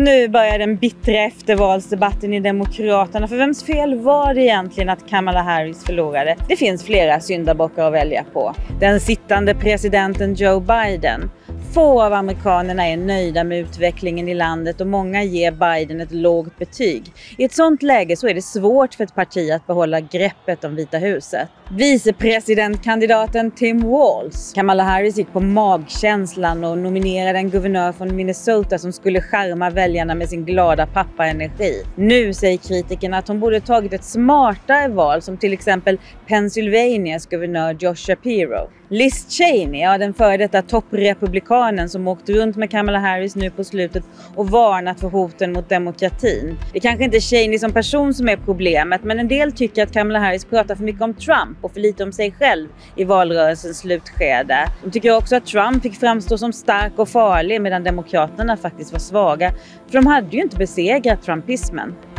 Nu börjar den bittra eftervalsdebatten i Demokraterna. För vems fel var det egentligen att Kamala Harris förlorade? Det finns flera syndabockar att välja på. Den sittande presidenten Joe Biden. Få av amerikanerna är nöjda med utvecklingen i landet och många ger Biden ett lågt betyg. I ett sånt läge så är det svårt för ett parti att behålla greppet om Vita huset. Vicepresidentkandidaten Tim Walz. Kamala Harris gick på magkänslan och nominerade en guvernör från Minnesota som skulle charma väljarna med sin glada pappa-energi. Nu säger kritikerna att hon borde tagit ett smartare val som till exempel Pennsylvanias guvernör Josh Shapiro. Liz Cheney, den före detta topprepublikanen som åkt runt med Kamala Harris nu på slutet och varnat för hoten mot demokratin. Det kanske inte är Cheney som person som är problemet, men en del tycker att Kamala Harris pratar för mycket om Trump och för lite om sig själv i valrörelsens slutskede. De tycker också att Trump fick framstå som stark och farlig medan demokraterna faktiskt var svaga, för de hade ju inte besegrat trumpismen.